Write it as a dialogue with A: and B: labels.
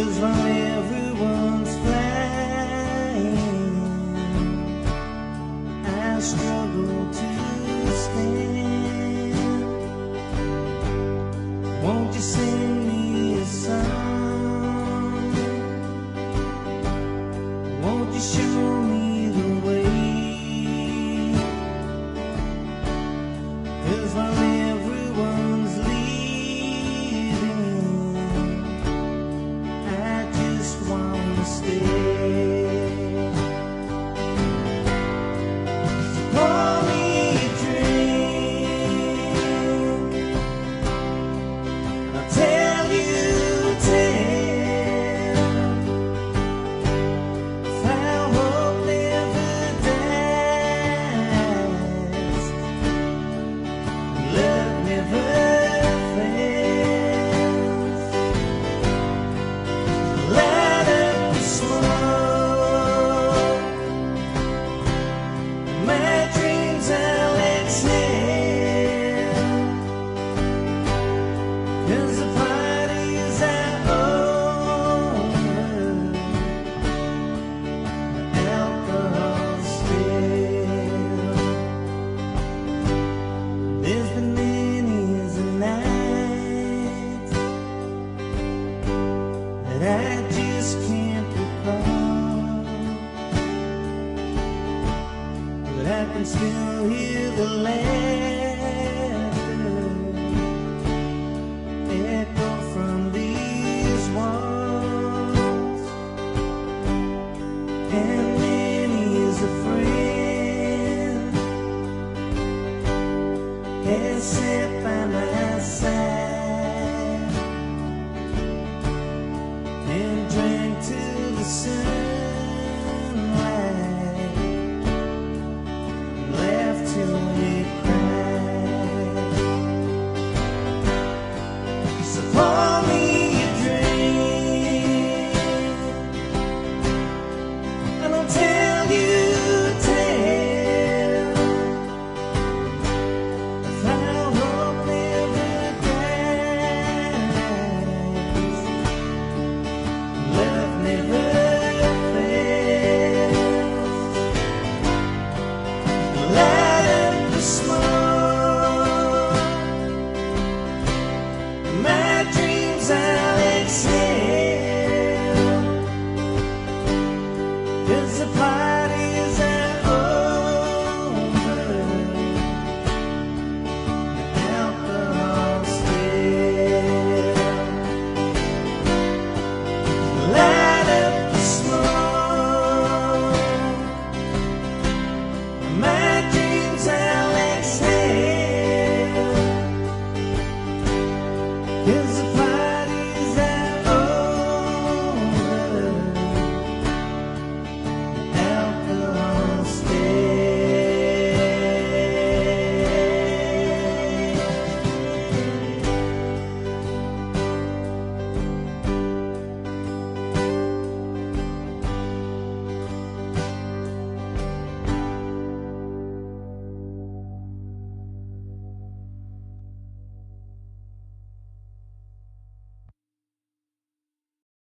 A: while everyone's flying, I struggle to stand. Won't you sing me a song? Won't you show me the way? 'Cause while everyone's leaving, I just wanna stay. Pour me a drink, I'll tell you a tale of how hope never dies, love never fails. Light up the smoke, my dreams I'll exhale, 'cause the parties are over, the alcohol's stale. There's been many's a night that I just can't recall, but I can still hear the laughter echo from these walls, and many's a friend has sat by my side.